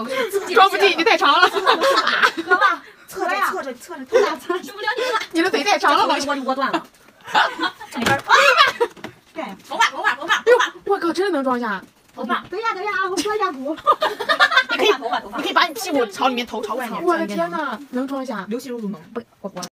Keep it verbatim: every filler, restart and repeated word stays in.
装不进，你太长了。 哥吧，侧着侧着侧着，头俩侧受不了你了。 你的腿太长了， 我我我断了。那边，对， 头发头发头发头发， 我靠，真的能装下？ 头发。 等一下等一下啊，我说一下鼓。 你可以头发头发， 你可以把你屁股朝里面头朝外面。 朝我的天哪，能装下？ 刘心如都能。不，我我。